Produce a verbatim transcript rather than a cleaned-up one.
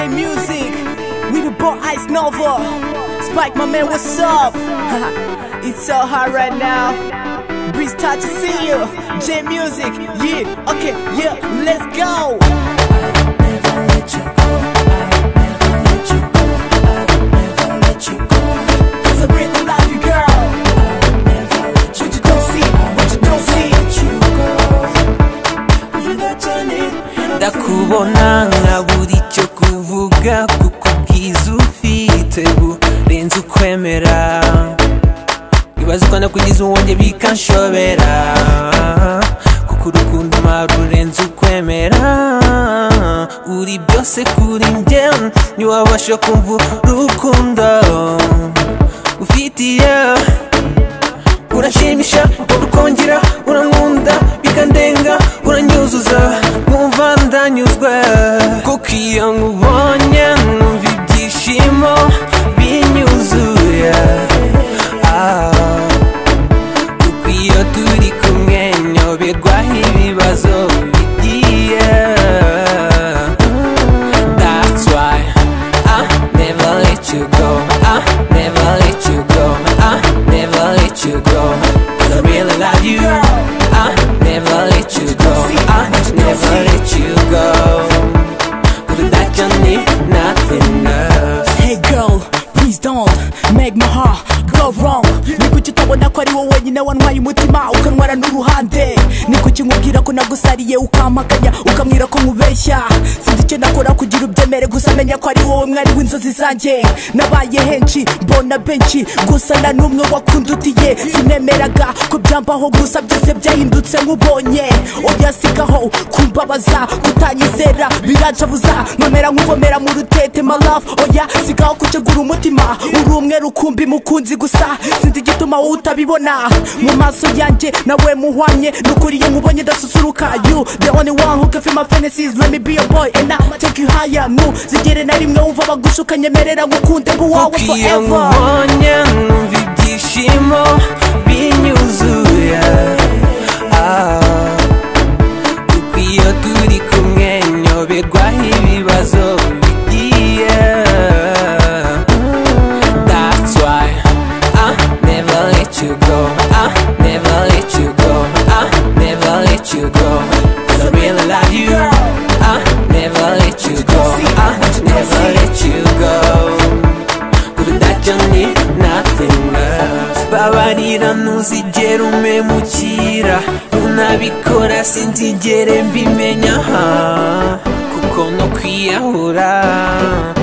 J Music with the boy Ice Nova. Spike, my man, what's up? It's so hot right now. Breeze, touch to see you. J Music, yeah, okay, yeah, let's go. I'll never let you go. I'll never let you go. I'll never let you go. 'Cause I really love you, girl. I'll never let you What you don't see, what you don't see. Ndakubona nkabura icyo kuvuga kuko ubwiza ufite burenze ukwemera. Ibaze uko nakugize uwonge bikanshobera, kuko urukundo marurenze ukwemera. Uri byose kuri njye, ntiwabasha kumva urukundo ufitiye. Urashimisha, urukongera, urankunda bikandenga, uranyuzuza nkumva ndanyuzwe. Kuko iyo nkubonye numva ibyishimo binyuzuye. Ah, kuko iyo turi kumwe nyoberwaho ibibazo bigiye. That's why I never let you go. I never let you go. I never let you go. 'Cause I really love you. I never let you go. I never let you go. 'Cause without you need nothing else. Hey girl, please don't make my heart go wrong. Ni kuki utabona ko ari wowe wenyine wantwaye umutima ukantwara n'uruhande? Ni kuki nkubwira ko nagusariye ukampakanya ukambwira ko nkubeshya? Sinzi icyo nakora kugira ubyemere, gusa menya ko ari wowe mwari w'inzozi zanjye. Nabaye henshi mbona benshi, gusa nta n'umwe wakundutiye. Sinemeraga ko byambaho, gusa byose byahindutse nkubonye. Oya sigaho kumbabaza, kutanyizera birancabuza, nkomera nkuvomera mu rutete my love. Oya sigaho kucegura umutima, uri umwe rukumbi mukunzi gusa. Sinzi igituma wowe utabibona, mu maso yanjye nawe muhwanye. Nukuri iyo nkubonye ndasusuruka. You the only one who can feel my fantasies. Let me be your boy and I'll take you higher. Nu zigere na rimwe wumva bagushuka, nyemerera ngukunde nk'uwawe Kuko iyo forever. nkubonye numva ibyishimo binyuzuye. Ah, kuko iyo turi kumwe nyoberwaho ibibazo bigiye. That's why I never let you go. I never let you go. I never let you go. 'Cause I really love you. I never let you go. I never let you go. 'Cause without you need nothing else. Babarira ntuzigere umemukira, unabikora sinzigere mbimenya, kuko no kwiyahura